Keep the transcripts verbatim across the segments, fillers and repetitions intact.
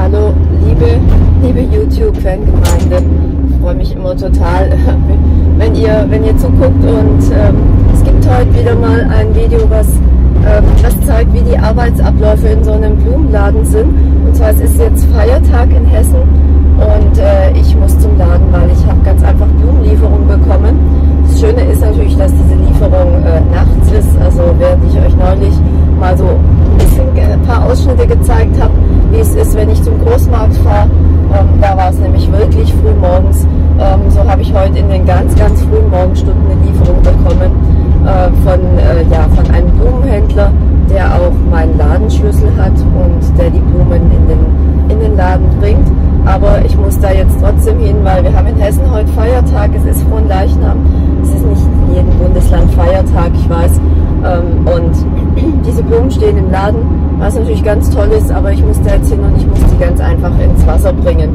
Hallo, liebe, liebe YouTube-Fangemeinde. Ich freue mich immer total, wenn ihr, wenn ihr zuguckt. Und ähm, es gibt heute wieder mal ein Video, was, ähm, was zeigt, wie die Arbeitsabläufe in so einem Blumenladen sind. Und zwar es ist jetzt Feiertag in Hessen und äh, ich muss zum Laden, weil ich habe ganz einfach Blumenlieferung bekommen. Das Schöne ist natürlich, dass diese Lieferung äh, nachts ist. Also während ich euch neulich mal so ein bisschen ein paar Ausschnitte gezeigt habe, wie es ist, wenn ich zum Großmarkt fahre. Ähm, da war es nämlich wirklich früh morgens. Ähm, so habe ich heute in den ganz, ganz frühen Morgenstunden eine Lieferung bekommen äh, von, äh, ja, von einem Blumenhändler, der auch meinen Ladenschlüssel hat und der die Blumen in den, in den Laden bringt. Aber ich muss da jetzt trotzdem hin, weil wir haben in Hessen heute Feiertag. Es ist Fronleichnam. Es ist nicht in jedem Bundesland Feiertag, ich weiß. Ähm, und diese Blumen stehen im Laden, was natürlich ganz toll ist, aber ich muss da jetzt hin und ich muss die ganz einfach ins Wasser bringen.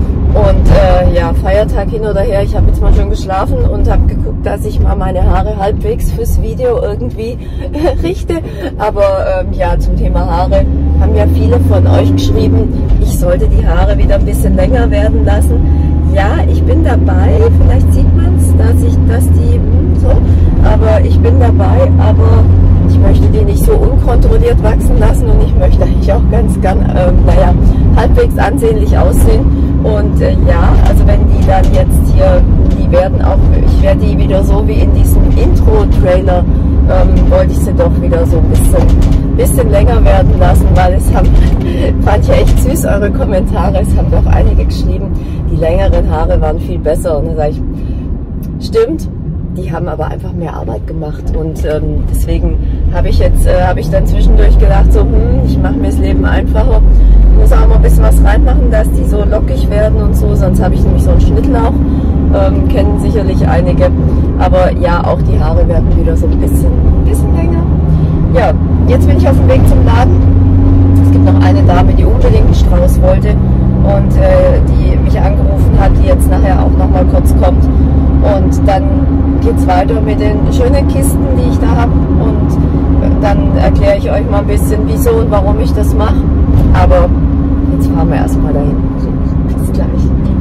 Und äh, ja, Feiertag hin oder her, ich habe jetzt mal schon geschlafen und habe geguckt, dass ich mal meine Haare halbwegs fürs Video irgendwie richte. Aber ähm, ja, zum Thema Haare haben ja viele von euch geschrieben, ich sollte die Haare wieder ein bisschen länger werden lassen. Ja, ich bin dabei, vielleicht sieht man es, dass ich, dass die, so, aber ich bin dabei, aber ich möchte die nicht so unkontrolliert wachsen lassen und ich möchte eigentlich auch ganz gern, äh, naja, halbwegs ansehnlich aussehen. Und äh, ja, also wenn die dann jetzt hier, die werden auch, ich werde die wieder so wie in diesem Intro-Trailer, ähm, wollte ich sie doch wieder so ein bisschen, bisschen länger werden lassen, weil es haben, fand ich echt süß, eure Kommentare, es haben doch einige geschrieben, die längeren Haare waren viel besser. Und dann sage ich, stimmt, die haben aber einfach mehr Arbeit gemacht und ähm, deswegen habe ich jetzt, äh, habe ich dann zwischendurch gedacht, so, hm, ich mache mir das Leben einfacher. Ich muss auch mal ein bisschen was reinmachen, dass die so lockig werden und so, sonst habe ich nämlich so einen Schnittlauch, ähm, kennen sicherlich einige, aber ja, auch die Haare werden wieder so ein bisschen, ein bisschen länger. Ja, jetzt bin ich auf dem Weg zum Laden. Es gibt noch eine Dame, die unbedingt einen Strauß wollte und äh, die mich angerufen hat, die jetzt nachher auch noch mal kurz kommt. Und dann geht es weiter mit den schönen Kisten, die ich da habe. Und dann erkläre ich euch mal ein bisschen, wieso und warum ich das mache. Aber jetzt fahren wir erstmal dahin. Bis gleich.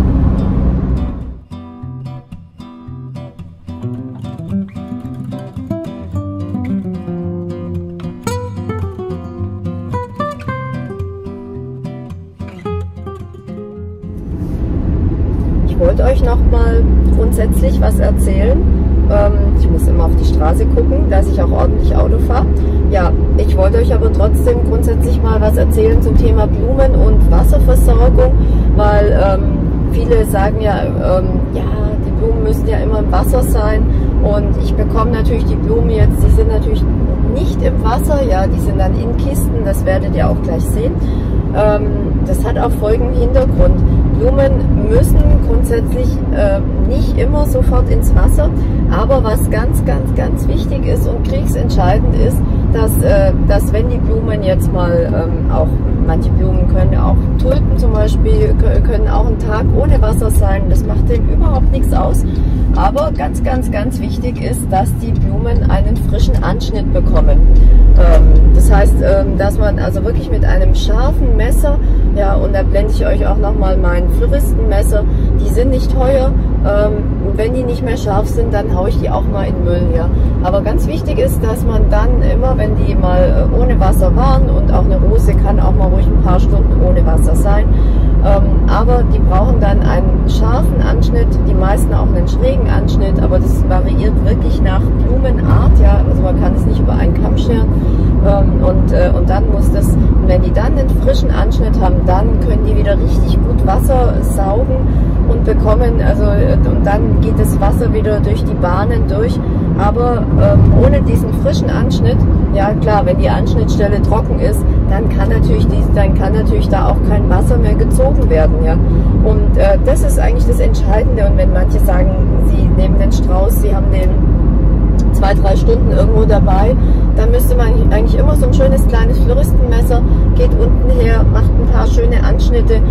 Ich wollte euch noch mal grundsätzlich was erzählen. Ähm, ich muss immer auf die Straße gucken, dass ich auch ordentlich Auto fahre. Ja, ich wollte euch aber trotzdem grundsätzlich mal was erzählen zum Thema Blumen und Wasserversorgung, weil ähm, viele sagen ja, ähm, ja, die Blumen müssen ja immer im Wasser sein und ich bekomme natürlich die Blumen jetzt, die sind natürlich nicht im Wasser, ja, die sind dann in Kisten, das werdet ihr auch gleich sehen. Ähm, das hat auch folgenden Hintergrund. Blumen müssen grundsätzlich äh, nicht immer sofort ins Wasser, aber was ganz, ganz, ganz wichtig ist und kriegsentscheidend ist, dass, äh, dass wenn die Blumen jetzt mal ähm, auch, manche Blumen können auch, Tulpen zum Beispiel, können auch einen Tag ohne Wasser sein, das macht dem überhaupt nichts aus, aber ganz, ganz, ganz wichtig ist, dass die Blumen einen frischen Anschnitt bekommen. Ähm, das heißt, ähm, dass man also wirklich mit einem scharfen Messer, ja, und da blende ich euch auch nochmal mein Floristenmesser, die sind nicht teuer, ähm, wenn die nicht mehr scharf sind, dann haue ich die auch mal in Müll, ja. Aber ganz wichtig ist, dass man dann immer, wenn die mal ohne Wasser waren, und auch eine Rose kann auch mal ruhig ein paar Stunden ohne Wasser sein, ähm, aber die brauchen dann einen scharfen Anschnitt, die meisten auch einen schrägen Anschnitt, aber das variiert wirklich nach Blumenart, ja, also man kann es nicht über einen Kamm scheren, ähm, und, äh, und dann muss das, wenn die dann einen frischen Anschnitt haben, dann können die wieder richtig gut Wasser saugen und bekommen, also und dann geht das Wasser wieder durch die Bahnen durch, aber ähm, ohne diesen frischen Anschnitt, ja klar, wenn die Anschnittstelle trocken ist, dann kann natürlich die, dann kann natürlich da auch kein Wasser mehr gezogen werden, ja. Und äh, das ist eigentlich das Entscheidende. Und wenn manche sagen, sie nehmen den Strauß, sie haben den zwei, drei Stunden irgendwo dabei, dann müsste man eigentlich immer so ein schönes kleines Floristenmesser, geht unten her, macht ein paar schöne Anschnitte. Natürlich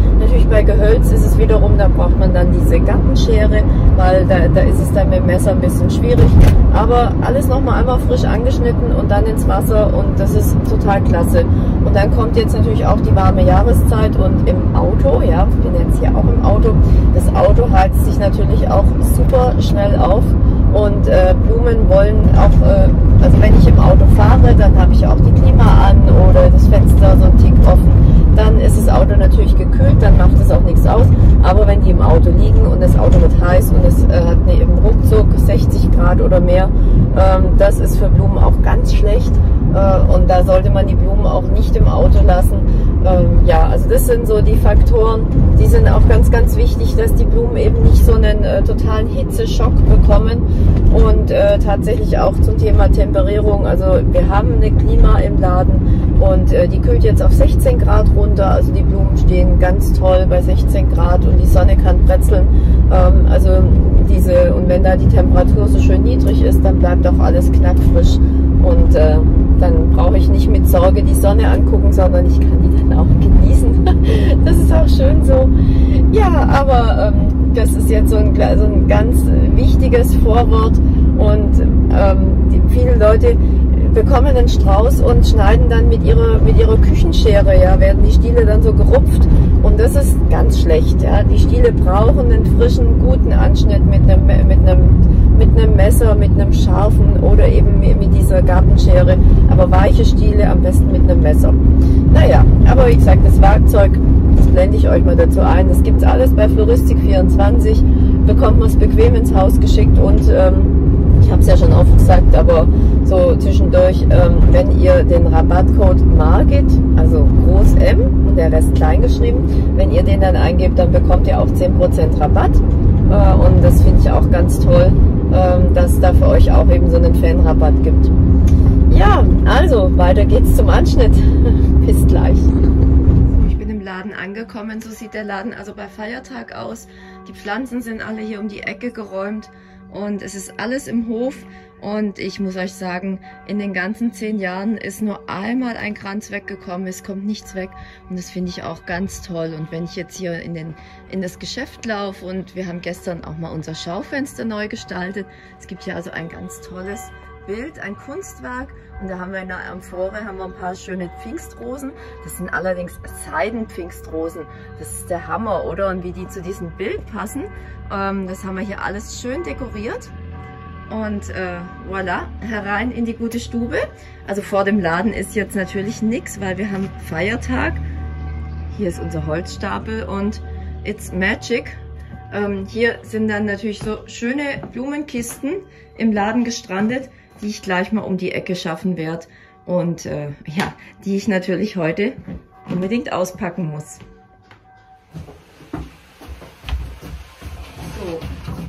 bei Gehölz ist es wiederum, da braucht man dann diese Gartenschere, weil da, da ist es dann mit dem Messer ein bisschen schwierig. Aber alles nochmal einmal frisch angeschnitten und dann ins Wasser und das ist total klasse. Und dann kommt jetzt natürlich auch die warme Jahreszeit und im Auto, ja, ich bin jetzt hier auch im Auto, das Auto heizt sich natürlich auch super schnell auf und äh, Blumen wollen auch, äh, also wenn ich im Auto fahre, dann habe ich auch die Klima an oder das Fenster so ein Tick offen, dann ist das Auto natürlich gekühlt, dann macht es auch nichts aus, aber wenn die im Auto liegen und das Auto wird heiß und es äh, hat eine, eben ruckzuck sechzig Grad oder mehr, ähm, das ist für Blumen auch ganz schlecht äh, und da sollte man die Blumen auch nicht im Auto lassen. Ähm, ja, also das sind so die Faktoren, die sind auch ganz, ganz wichtig, dass die Blumen eben nicht so einen äh, totalen Hitzeschock bekommen und äh, tatsächlich auch zum Thema Temperierung, also wir haben eine Klima im Laden und äh, die kühlt jetzt auf sechzehn Grad runter, also die Blumen stehen ganz toll bei sechzehn Grad und die Sonne kann bretzeln, ähm, also diese, und wenn da die Temperatur so schön niedrig ist, dann bleibt auch alles knackfrisch und äh, dann brauche ich nicht mit Sorge die Sonne angucken, sondern ich kann die dann auch genießen. Das ist auch schön so. Ja, aber ähm, das ist jetzt so ein, so ein ganz wichtiges Vorwort und ähm, die, viele Leute bekommen einen Strauß und schneiden dann mit ihrer, mit ihrer Küchenschere, ja, werden die Stiele dann so gerupft und das ist ganz schlecht, ja. Die Stiele brauchen einen frischen, guten Anschnitt mit einem, mit einem, mit einem Messer, mit einem scharfen oder eben mit dieser Gartenschere, aber weiche Stiele am besten mit einem Messer. Naja, aber wie gesagt, das Werkzeug, das blende ich euch mal dazu ein, das gibt's alles bei Floristik vierundzwanzig, bekommt man es bequem ins Haus geschickt und ähm, ich habe es ja schon oft gesagt, aber so zwischendurch, ähm, wenn ihr den Rabattcode Margit, also groß M und der Rest klein geschrieben, wenn ihr den dann eingebt, dann bekommt ihr auch zehn Prozent Rabatt äh, und das finde ich auch ganz toll, ähm, dass es da für euch auch eben so einen Fanrabatt gibt. Ja, also weiter geht's zum Anschnitt. Bis gleich. Ich bin im Laden angekommen, so sieht der Laden also bei Feiertag aus. Die Pflanzen sind alle hier um die Ecke geräumt. Und es ist alles im Hof und ich muss euch sagen, in den ganzen zehn Jahren ist nur einmal ein Kranz weggekommen, es kommt nichts weg und das finde ich auch ganz toll. Und wenn ich jetzt hier in, den, in das Geschäft laufe und wir haben gestern auch mal unser Schaufenster neu gestaltet, es gibt hier also ein ganz tolles Bild, ein Kunstwerk und da haben wir in der Amphore haben wir ein paar schöne Pfingstrosen. Das sind allerdings Seidenpfingstrosen. Das ist der Hammer, oder? Und wie die zu diesem Bild passen, ähm, das haben wir hier alles schön dekoriert. Und äh, voilà, herein in die gute Stube. Also vor dem Laden ist jetzt natürlich nichts, weil wir haben Feiertag. Hier ist unser Holzstapel und it's magic. Ähm, hier sind dann natürlich so schöne Blumenkisten im Laden gestrandet, die ich gleich mal um die Ecke schaffen werde und äh, ja, die ich natürlich heute unbedingt auspacken muss. So,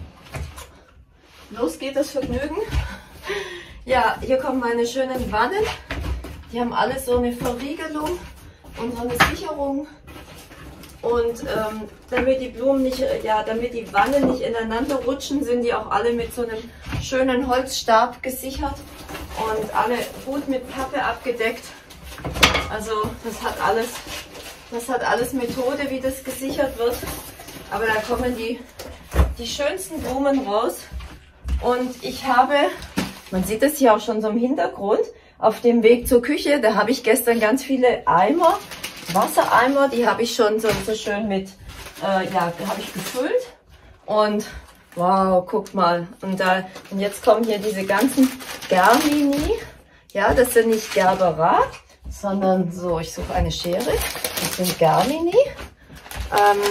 los geht das Vergnügen. Ja, hier kommen meine schönen Wannen. Die haben alle so eine Verriegelung und so eine Sicherung. Und ähm, damit die Blumen nicht, ja, damit die Wannen nicht ineinander rutschen, sind die auch alle mit so einem schönen Holzstab gesichert und alle gut mit Pappe abgedeckt. Also das hat alles, das hat alles Methode, wie das gesichert wird. Aber da kommen die, die schönsten Blumen raus. Und ich habe, man sieht das hier auch schon so im Hintergrund, auf dem Weg zur Küche, da habe ich gestern ganz viele Eimer, Wassereimer, die habe ich schon so, so schön mit, äh, ja, habe ich gefüllt und wow, guckt mal, und, da, und jetzt kommen hier diese ganzen Germini, ja, das sind nicht Gerbera, sondern so, ich suche eine Schere, das sind Germini, ähm,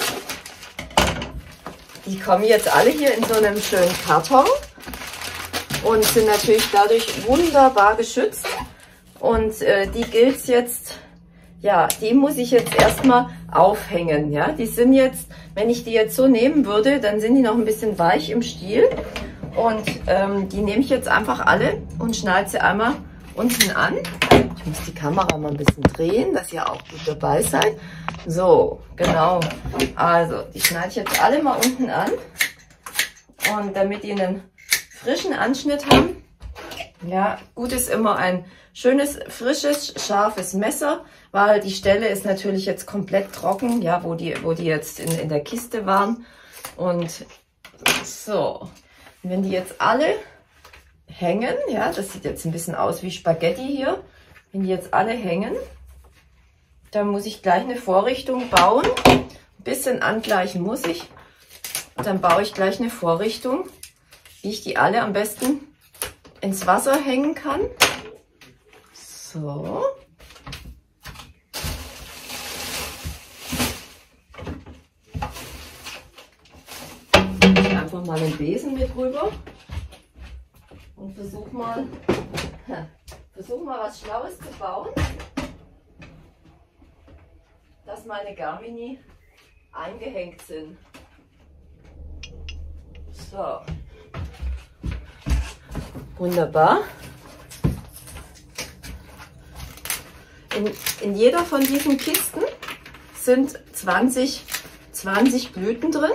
die kommen jetzt alle hier in so einem schönen Karton und sind natürlich dadurch wunderbar geschützt und äh, die gilt es jetzt. Ja, die muss ich jetzt erstmal aufhängen, ja. Die sind jetzt, wenn ich die jetzt so nehmen würde, dann sind die noch ein bisschen weich im Stiel. Und ähm, die nehme ich jetzt einfach alle und schneide sie einmal unten an. Ich muss die Kamera mal ein bisschen drehen, dass ihr auch gut dabei seid. So, genau. Also, die schneide ich jetzt alle mal unten an. Und damit die einen frischen Anschnitt haben, Ja, gut ist immer ein schönes, frisches, scharfes Messer, weil die Stelle ist natürlich jetzt komplett trocken, ja, wo die, wo die jetzt in, in der Kiste waren. Und so, wenn die jetzt alle hängen, ja, das sieht jetzt ein bisschen aus wie Spaghetti hier, wenn die jetzt alle hängen, dann muss ich gleich eine Vorrichtung bauen. Ein bisschen angleichen muss ich. Dann baue ich gleich eine Vorrichtung, wie ich die alle am besten ins Wasser hängen kann. So. Einfach mal den Besen mit rüber und versuch mal, versuch mal was Schlaues zu bauen, dass meine Garmini eingehängt sind. So. Wunderbar. In, in jeder von diesen Kisten sind zwanzig, zwanzig Blüten drin.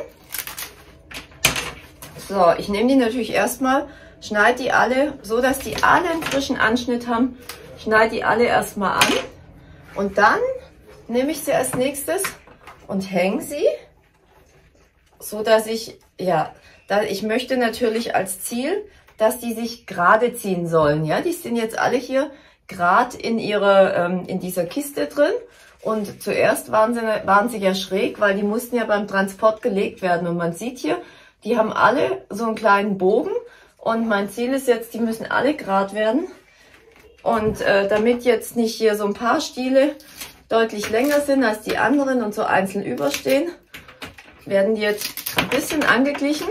So, ich nehme die natürlich erstmal, schneide die alle, so dass die alle einen frischen Anschnitt haben, schneide die alle erstmal an und dann nehme ich sie als nächstes und hänge sie, so dass ich, ja, da, ich möchte natürlich als Ziel, dass die sich gerade ziehen sollen. Ja, die sind jetzt alle hier gerade in ihrer, ähm, in dieser Kiste drin. Und zuerst waren sie, waren sie ja schräg, weil die mussten ja beim Transport gelegt werden. Und man sieht hier, die haben alle so einen kleinen Bogen. Und mein Ziel ist jetzt, die müssen alle gerade werden. Und äh, damit jetzt nicht hier so ein paar Stiele deutlich länger sind als die anderen und so einzeln überstehen, werden die jetzt ein bisschen angeglichen.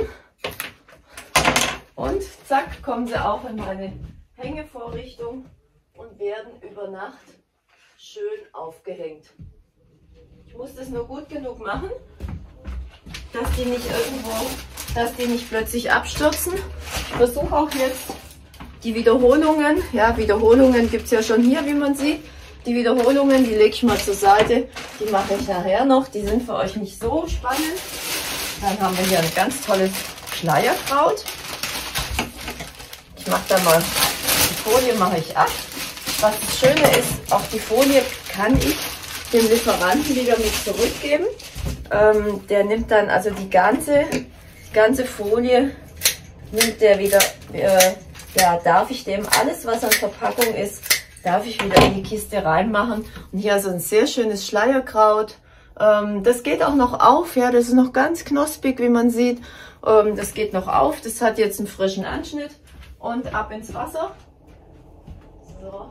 Und zack, kommen sie auch in meine Hängevorrichtung und werden über Nacht schön aufgehängt. Ich muss das nur gut genug machen, dass die nicht irgendwo, dass die nicht plötzlich abstürzen. Ich versuche auch jetzt die Wiederholungen, ja, Wiederholungen gibt es ja schon hier, wie man sieht. Die Wiederholungen, die lege ich mal zur Seite, die mache ich nachher noch, die sind für euch nicht so spannend. Dann haben wir hier ein ganz tolles Schleierkraut. Ich mache da mal, die Folie mache ich ab. Was das Schöne ist, auch die Folie kann ich dem Lieferanten wieder mit zurückgeben. Ähm, der nimmt dann also die ganze, die ganze Folie, nimmt der wieder, äh, ja, darf ich dem alles, was an Verpackung ist, darf ich wieder in die Kiste reinmachen. Und hier also ein sehr schönes Schleierkraut. Ähm, das geht auch noch auf, ja, das ist noch ganz knospig, wie man sieht. Ähm, das geht noch auf, das hat jetzt einen frischen Anschnitt. Und ab ins Wasser. So.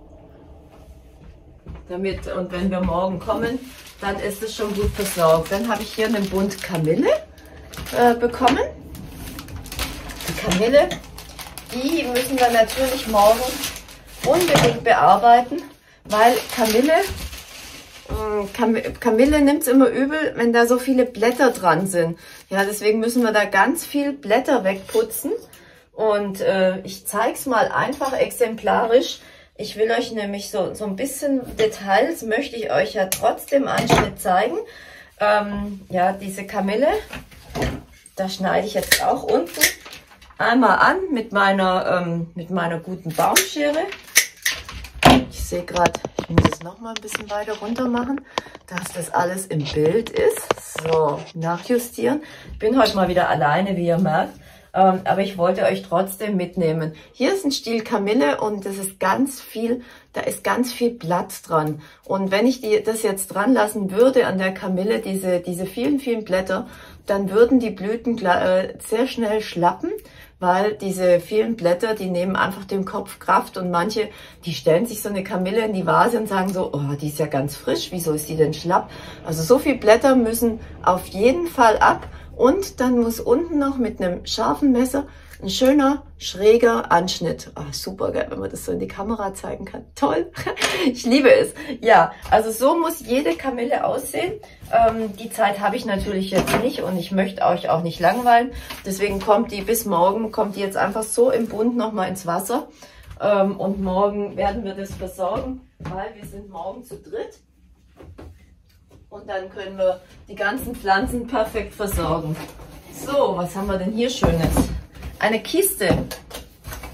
Damit, und wenn wir morgen kommen, dann ist es schon gut versorgt. Dann habe ich hier einen Bund Kamille äh, bekommen. Die Kamille, die müssen wir natürlich morgen unbedingt bearbeiten, weil Kamille, äh, Kam Kamille nimmt es immer übel, wenn da so viele Blätter dran sind. Ja, deswegen müssen wir da ganz viel Blätter wegputzen. Und äh, ich zeige es mal einfach exemplarisch. Ich will euch nämlich so, so ein bisschen Details, möchte ich euch ja trotzdem Anschnitt zeigen. Ähm, ja, diese Kamille, da schneide ich jetzt auch unten einmal an mit meiner, ähm, mit meiner guten Baumschere. Ich sehe gerade, ich muss es noch mal ein bisschen weiter runter machen, dass das alles im Bild ist. So, nachjustieren. Ich bin heute mal wieder alleine, wie ihr merkt. Ähm, aber ich wollte euch trotzdem mitnehmen. Hier ist ein Stiel Kamille und das ist ganz viel, da ist ganz viel Blatt dran. Und wenn ich die, das jetzt dran lassen würde an der Kamille, diese, diese vielen, vielen Blätter, dann würden die Blüten äh, sehr schnell schlappen, weil diese vielen Blätter, die nehmen einfach dem Kopf Kraft und manche, die stellen sich so eine Kamille in die Vase und sagen so, oh, die ist ja ganz frisch, wieso ist die denn schlapp? Also so viele Blätter müssen auf jeden Fall ab. Und dann muss unten noch mit einem scharfen Messer ein schöner, schräger Anschnitt. Oh, super geil, wenn man das so in die Kamera zeigen kann. Toll, ich liebe es. Ja, also so muss jede Kamille aussehen. Ähm, die Zeit habe ich natürlich jetzt nicht und ich möchte euch auch nicht langweilen. Deswegen kommt die bis morgen, kommt die jetzt einfach so im Bund nochmal ins Wasser. Ähm, und morgen werden wir das versorgen, weil wir sind morgen zu dritt. Und dann können wir die ganzen Pflanzen perfekt versorgen. So, was haben wir denn hier Schönes? Eine Kiste. Guck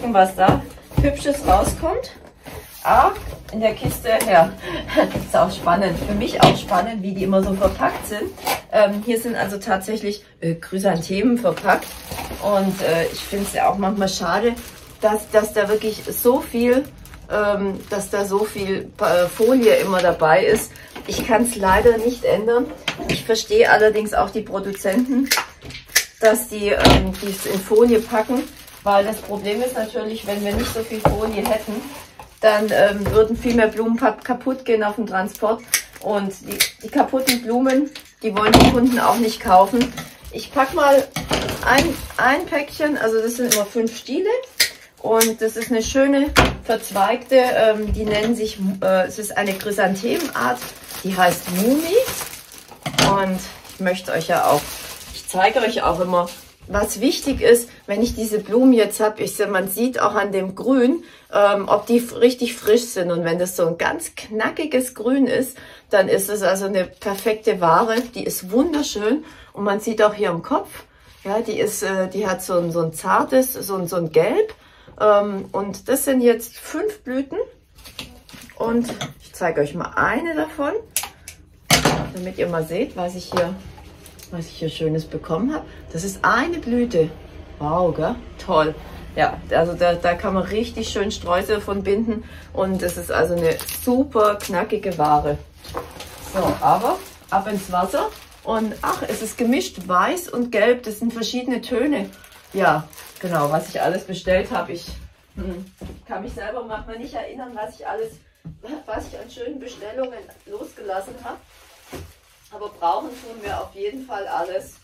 gucken, was da Hübsches rauskommt. Ah, in der Kiste, ja, ist auch spannend. Für mich auch spannend, wie die immer so verpackt sind. Ähm, hier sind also tatsächlich äh, Chrysanthemen verpackt. Und äh, ich finde es ja auch manchmal schade, dass, dass da wirklich so viel, ähm, dass da so viel äh, Folie immer dabei ist. Ich kann es leider nicht ändern. Ich verstehe allerdings auch die Produzenten, dass die ähm, dies in Folie packen, weil das Problem ist natürlich, wenn wir nicht so viel Folie hätten, dann ähm, würden viel mehr Blumen kaputt gehen auf dem Transport und die, die kaputten Blumen, die wollen die Kunden auch nicht kaufen. Ich packe mal ein, ein Päckchen, also das sind immer fünf Stiele und das ist eine schöne verzweigte, ähm, die nennen sich, äh, es ist eine Chrysanthemenart, die heißt Mumi und ich möchte euch ja auch, ich zeige euch auch immer, was wichtig ist, wenn ich diese Blumen jetzt habe, ich sehe, man sieht auch an dem Grün, ähm, ob die richtig frisch sind. Und wenn das so ein ganz knackiges Grün ist, dann ist es also eine perfekte Ware. Die ist wunderschön und man sieht auch hier am Kopf, ja, die ist, äh, die hat so ein, so ein zartes, so ein, so ein Gelb. Ähm, und das sind jetzt fünf Blüten und ich zeige euch mal eine davon, damit ihr mal seht, was ich hier was ich hier Schönes bekommen habe. Das ist eine Blüte. Wow, gell? Toll. Ja, also da, da kann man richtig schön Streusel von binden und das ist also eine super knackige Ware. So, aber ab ins Wasser und ach, es ist gemischt weiß und gelb. Das sind verschiedene Töne. Ja, genau, was ich alles bestellt habe. Ich hm, kann mich selber manchmal nicht erinnern, was ich alles, was ich an schönen Bestellungen losgelassen habe. Aber brauchen tun wir auf jeden Fall alles.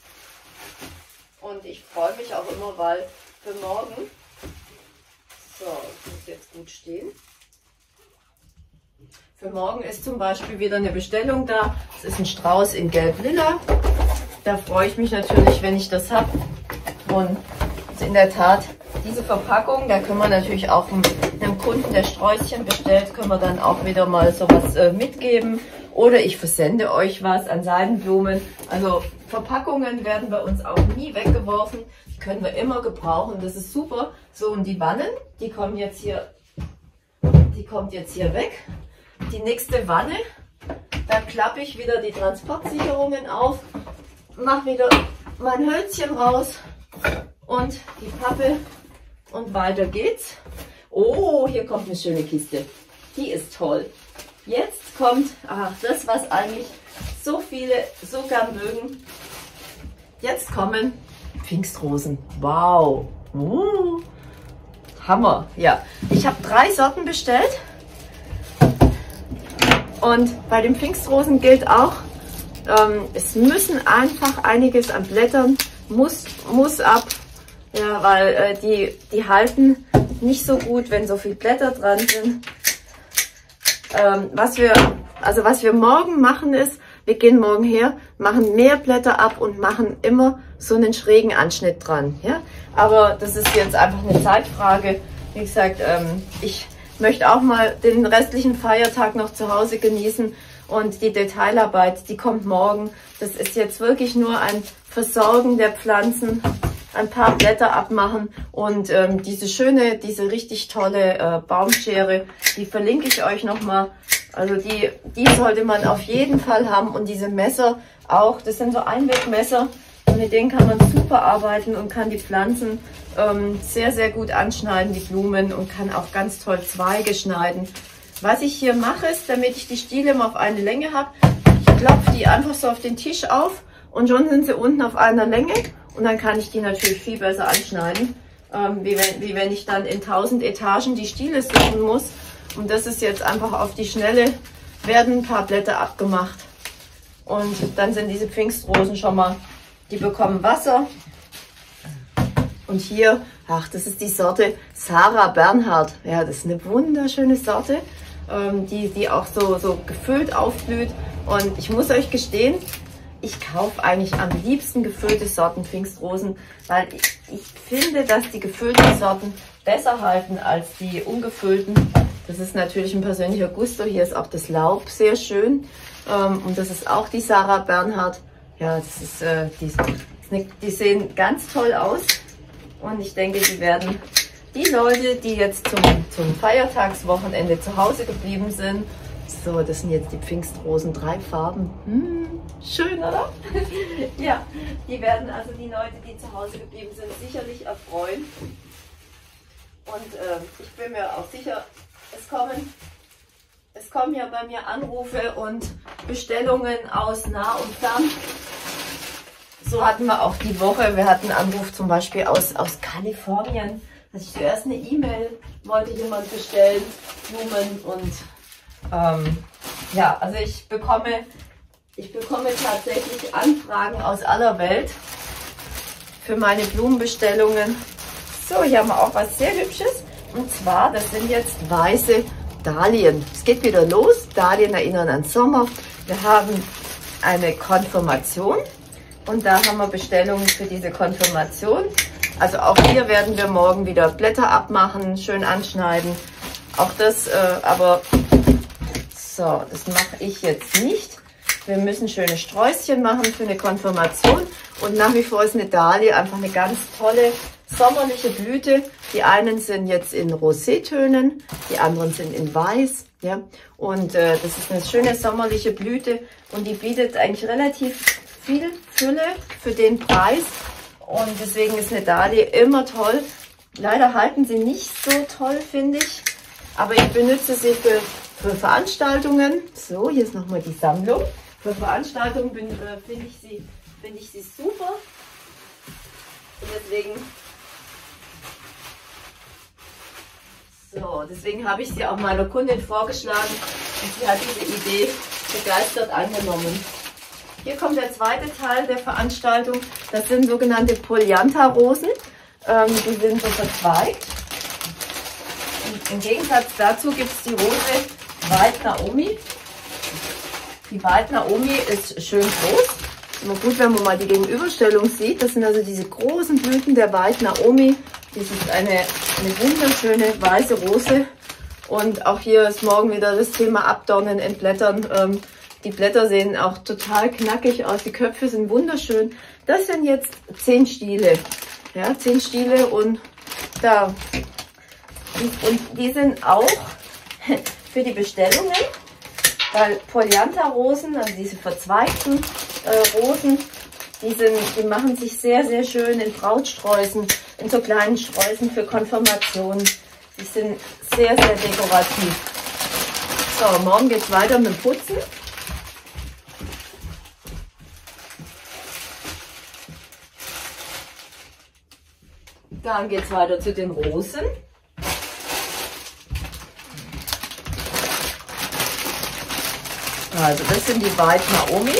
Und ich freue mich auch immer, weil für morgen, so, ich muss jetzt gut stehen. Für morgen ist zum Beispiel wieder eine Bestellung da. Es ist ein Strauß in Gelb-Lila. Da freue ich mich natürlich, wenn ich das habe. Und in der Tat, diese Verpackung, da können wir natürlich auch einem Kunden, der Sträußchen bestellt, können wir dann auch wieder mal sowas äh, mitgeben. Oder ich versende euch was an Seidenblumen. Also Verpackungen werden bei uns auch nie weggeworfen. Die können wir immer gebrauchen. Das ist super. So, und die Wannen, die kommen jetzt hier, die kommt jetzt hier weg. Die nächste Wanne, da klappe ich wieder die Transportsicherungen auf, mache wieder mein Hölzchen raus und die Pappe und weiter geht's. Oh, hier kommt eine schöne Kiste. Die ist toll. Jetzt kommt ach, das, was eigentlich so viele so gern mögen. Jetzt kommen Pfingstrosen. Wow. Uh, Hammer. Ja, ich habe drei Sorten bestellt. Und bei den Pfingstrosen gilt auch, ähm, es müssen einfach einiges an Blättern, muss, muss ab. Ja, weil äh, die, die halten nicht so gut, wenn so viele Blätter dran sind. Ähm, was wir, also was wir morgen machen ist, wir gehen morgen her, machen mehr Blätter ab und machen immer so einen schrägen Anschnitt dran. Ja? Aber das ist jetzt einfach eine Zeitfrage. Wie gesagt, ähm, ich möchte auch mal den restlichen Feiertag noch zu Hause genießen und die Detailarbeit, die kommt morgen. Das ist jetzt wirklich nur ein Versorgen der Pflanzen, ein paar Blätter abmachen und ähm, diese schöne, diese richtig tolle äh, Baumschere, die verlinke ich euch nochmal. Also die, die sollte man auf jeden Fall haben und diese Messer auch, das sind so Einwegmesser und mit denen kann man super arbeiten und kann die Pflanzen ähm, sehr, sehr gut anschneiden, die Blumen, und kann auch ganz toll Zweige schneiden. Was ich hier mache ist, damit ich die Stiele immer auf eine Länge habe, ich klopfe die einfach so auf den Tisch auf und schon sind sie unten auf einer Länge. Und dann kann ich die natürlich viel besser anschneiden, ähm, wie, wenn, wie wenn ich dann in tausend Etagen die Stiele suchen muss. Und das ist jetzt einfach auf die Schnelle, werden ein paar Blätter abgemacht. Und dann sind diese Pfingstrosen schon mal, die bekommen Wasser. Und hier, ach, das ist die Sorte Sarah Bernhardt. Ja, das ist eine wunderschöne Sorte, ähm, die, die auch so, so gefüllt aufblüht. Und ich muss euch gestehen, ich kaufe eigentlich am liebsten gefüllte Sorten Pfingstrosen, weil ich, ich finde, dass die gefüllten Sorten besser halten als die ungefüllten. Das ist natürlich ein persönlicher Gusto. Hier ist auch das Laub sehr schön. Ähm, und das ist auch die Sarah Bernhardt. Ja, das ist, äh, die, die sehen ganz toll aus. Und ich denke, die werden die Leute, die jetzt zum, zum Feiertagswochenende zu Hause geblieben sind. So, das sind jetzt die Pfingstrosen, drei Farben. Hm, schön, oder? Ja, die werden also die Leute, die zu Hause geblieben sind, sicherlich erfreuen. Und äh, ich bin mir auch sicher, es kommen, es kommen ja bei mir Anrufe und Bestellungen aus nah und fern. So hatten wir auch die Woche, wir hatten einen Anruf zum Beispiel aus, aus Kalifornien. Dass ich zuerst eine E-Mail wollte jemand bestellen, Blumen und ähm, ja, also ich bekomme, ich bekomme tatsächlich Anfragen aus aller Welt für meine Blumenbestellungen. So, hier haben wir auch was sehr Hübsches und zwar, das sind jetzt weiße Dahlien. Es geht wieder los, Dahlien erinnern an Sommer. Wir haben eine Konfirmation und da haben wir Bestellungen für diese Konfirmation. Also auch hier werden wir morgen wieder Blätter abmachen, schön anschneiden. Auch das, äh, aber so, das mache ich jetzt nicht. Wir müssen schöne Sträußchen machen für eine Konfirmation. Und nach wie vor ist eine Dahlie einfach eine ganz tolle sommerliche Blüte. Die einen sind jetzt in Rosétönen, die anderen sind in Weiß. Ja? Und äh, das ist eine schöne sommerliche Blüte und die bietet eigentlich relativ viel Fülle für den Preis. Und deswegen ist eine Dahlie immer toll. Leider halten sie nicht so toll, finde ich. Aber ich benutze sie für, für Veranstaltungen. So, hier ist nochmal die Sammlung. Für Veranstaltungen äh, finde ich, sie, find ich sie super. Und deswegen, so, deswegen habe ich sie auch meiner Kundin vorgeschlagen. Und sie hat diese Idee begeistert angenommen. Hier kommt der zweite Teil der Veranstaltung. Das sind sogenannte Polyantha-Rosen. Ähm, die sind so verzweigt. Und im Gegensatz dazu gibt es die Rose White Naomi. Die White Naomi ist schön groß. Immer gut, wenn man mal die Gegenüberstellung sieht. Das sind also diese großen Blüten der White Naomi. Das ist eine, eine wunderschöne weiße Rose. Und auch hier ist morgen wieder das Thema Abdornen, Entblättern. Ähm, Die Blätter sehen auch total knackig aus, die Köpfe sind wunderschön. Das sind jetzt zehn Stiele, ja, zehn Stiele und da und die sind auch für die Bestellungen, weil Polyantha-Rosen, also diese verzweigten äh, Rosen, die, sind, die machen sich sehr, sehr schön in Brautsträußen, in so kleinen Sträußen für Konfirmationen. Die sind sehr, sehr dekorativ. So, morgen geht es weiter mit dem Putzen. Dann geht es weiter zu den Rosen. Also das sind die White Naomi.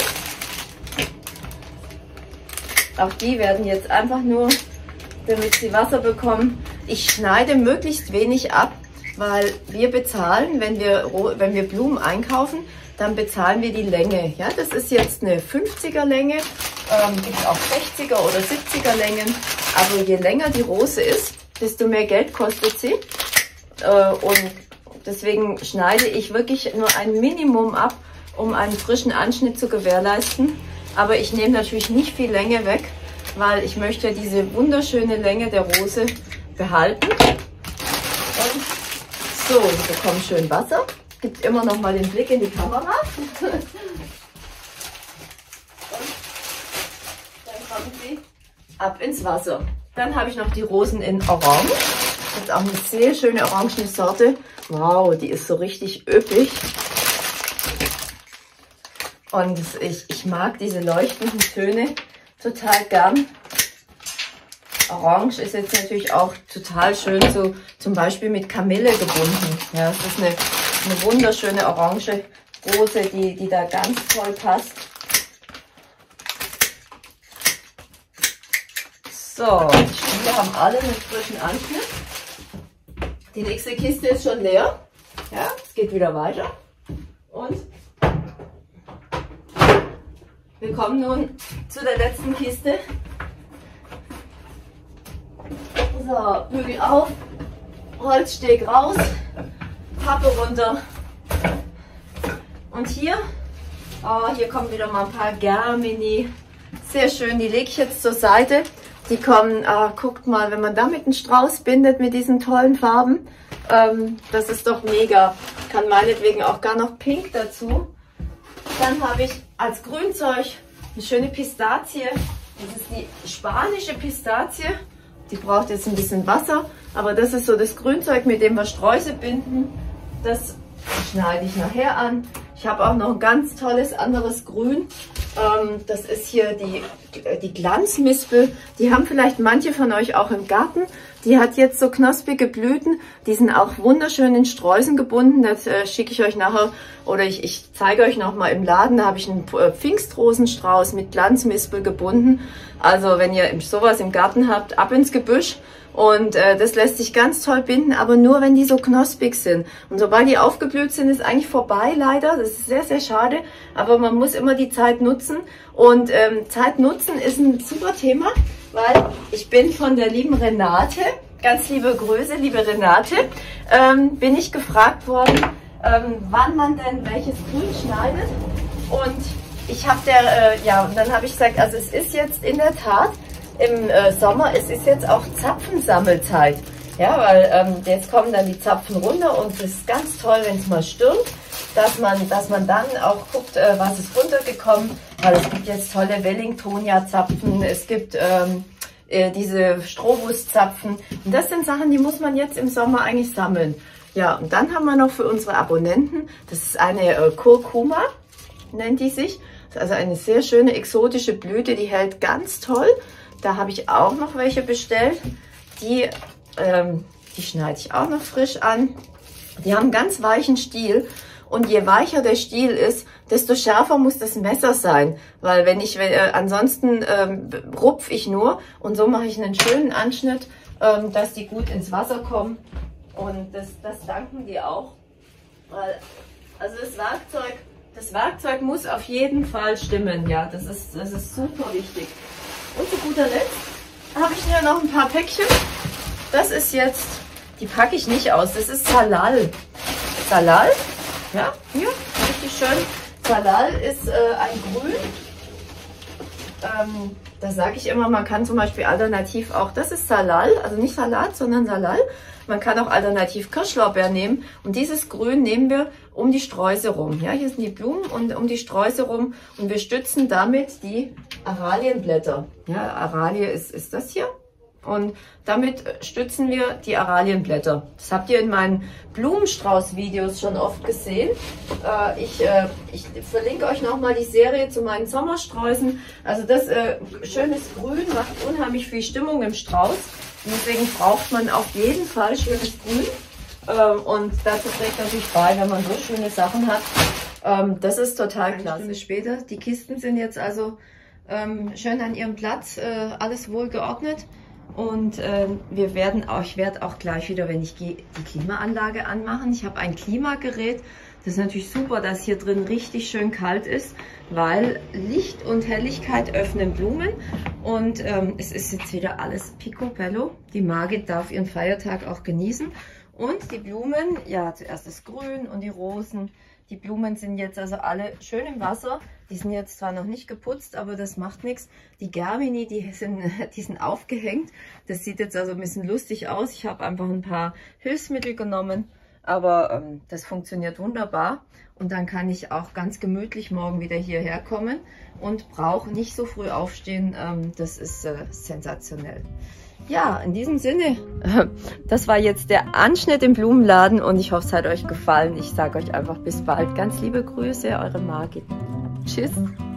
Auch die werden jetzt einfach nur, damit sie Wasser bekommen. Ich schneide möglichst wenig ab, weil wir bezahlen, wenn wir, wenn wir Blumen einkaufen, dann bezahlen wir die Länge. Ja, das ist jetzt eine fünfziger Länge, ähm, gibt auch sechziger oder siebziger Längen. Aber je länger die Rose ist, desto mehr Geld kostet sie. Äh, und deswegen schneide ich wirklich nur ein Minimum ab, um einen frischen Anschnitt zu gewährleisten. Aber ich nehme natürlich nicht viel Länge weg, weil ich möchte diese wunderschöne Länge der Rose behalten. Und so, wir bekommen schön Wasser. Gibt immer noch mal den Blick in die Kamera. Und dann kommen sie ab ins Wasser. Dann habe ich noch die Rosen in Orange. Das ist auch eine sehr schöne orangene Sorte. Wow, die ist so richtig üppig. Und ich, ich mag diese leuchtenden Töne total gern. Orange ist jetzt natürlich auch total schön so zum Beispiel mit Kamille gebunden. Ja, das ist eine, eine wunderschöne orange Rose, die, die da ganz toll passt. So, die Stiele haben alle einen frischen Anschnitt. Die nächste Kiste ist schon leer. Ja, es geht wieder weiter. Und wir kommen nun zu der letzten Kiste. So, Bügel auf, Holzsteg raus, Pappe runter. Und hier, oh, hier kommen wieder mal ein paar Germini. Sehr schön, die lege ich jetzt zur Seite. Die kommen, ah, guckt mal, wenn man damit einen Strauß bindet mit diesen tollen Farben, ähm, das ist doch mega. Kann meinetwegen auch gar noch Pink dazu. Dann habe ich als Grünzeug eine schöne Pistazie. Das ist die spanische Pistazie. Die braucht jetzt ein bisschen Wasser, aber das ist so das Grünzeug, mit dem wir Sträuße binden. Das schneide ich nachher an. Ich habe auch noch ein ganz tolles anderes Grün. Ähm, das ist hier die, die Glanzmispel. Die haben vielleicht manche von euch auch im Garten. Die hat jetzt so knospige Blüten. Die sind auch wunderschön in Sträußen gebunden. Das äh, schicke ich euch nachher oder ich, ich zeige euch noch mal im Laden. Da habe ich einen Pfingstrosenstrauß mit Glanzmispel gebunden. Also wenn ihr sowas im Garten habt, ab ins Gebüsch. Und äh, das lässt sich ganz toll binden, aber nur wenn die so knospig sind. Und sobald die aufgeblüht sind, ist eigentlich vorbei leider. Das ist sehr, sehr schade. Aber man muss immer die Zeit nutzen. Und ähm, Zeit nutzen ist ein super Thema, weil ich bin von der lieben Renate, ganz liebe Grüße, liebe Renate, ähm, bin ich gefragt worden, ähm, wann man denn welches Grün schneidet. Und ich habe der, äh, ja, und dann habe ich gesagt, also es ist jetzt in der Tat im äh, Sommer, es ist jetzt auch Zapfensammelzeit. Ja, weil ähm, jetzt kommen dann die Zapfen runter und es ist ganz toll, wenn es mal stürmt, dass man, dass man dann auch guckt, äh, was ist runtergekommen, weil es gibt jetzt tolle Wellingtonia-Zapfen, es gibt ähm, äh, diese Strohwurstzapfen. Und das sind Sachen, die muss man jetzt im Sommer eigentlich sammeln. Ja, und dann haben wir noch für unsere Abonnenten, das ist eine äh, Kurkuma, nennt die sich. Das ist also eine sehr schöne exotische Blüte, die hält ganz toll. Da habe ich auch noch welche bestellt. Die, ähm, die schneide ich auch noch frisch an. Die haben einen ganz weichen Stiel. Und je weicher der Stiel ist, desto schärfer muss das Messer sein. Weil wenn ich, wenn, äh, ansonsten ähm, rupfe ich nur. Und so mache ich einen schönen Anschnitt, ähm, dass die gut ins Wasser kommen. Und das, das danken die auch. Weil, also das Werkzeug, das Werkzeug muss auf jeden Fall stimmen. Ja, das ist, das ist super wichtig. Und zu guter Letzt habe ich hier noch ein paar Päckchen. Das ist jetzt, die packe ich nicht aus, das ist Salal. Salal, ja, hier, richtig schön. Salal ist äh, ein Grün. Ähm, da sage ich immer, man kann zum Beispiel alternativ auch, das ist Salal, also nicht Salat, sondern Salal. Man kann auch alternativ Kirschlorbeer nehmen und dieses Grün nehmen wir um die Sträuße rum. Ja, hier sind die Blumen und um die Sträuße rum und wir stützen damit die Aralienblätter. Ja, Aralie ist, ist das hier und damit stützen wir die Aralienblätter. Das habt ihr in meinen Blumenstrauß-Videos schon oft gesehen. Äh, ich, äh, ich verlinke euch nochmal die Serie zu meinen Sommersträußen. Also das äh, schönes Grün macht unheimlich viel Stimmung im Strauß. Und deswegen braucht man auf jeden Fall schönes Grün. Ähm, und dazu trägt natürlich bei, wenn man so schöne Sachen hat. Ähm, das ist total klasse. Eine Stunde später, die Kisten sind jetzt also ähm, schön an ihrem Platz, äh, alles wohl geordnet. Und äh, wir werden auch, ich werde auch gleich wieder, wenn ich gehe, die Klimaanlage anmachen. Ich habe ein Klimagerät. Das ist natürlich super, dass hier drin richtig schön kalt ist, weil Licht und Helligkeit öffnen Blumen. Und ähm, es ist jetzt wieder alles picobello. Die Margit darf ihren Feiertag auch genießen. Und die Blumen, ja, zuerst das Grün und die Rosen. Die Blumen sind jetzt also alle schön im Wasser. Die sind jetzt zwar noch nicht geputzt, aber das macht nichts. Die Germini, die sind, die sind aufgehängt. Das sieht jetzt also ein bisschen lustig aus. Ich habe einfach ein paar Hilfsmittel genommen. Aber ähm, das funktioniert wunderbar und dann kann ich auch ganz gemütlich morgen wieder hierher kommen und brauche nicht so früh aufstehen. Ähm, das ist äh, sensationell. Ja, in diesem Sinne, das war jetzt der Anschnitt im Blumenladen und ich hoffe, es hat euch gefallen. Ich sage euch einfach bis bald. Ganz liebe Grüße, eure Margit. Tschüss.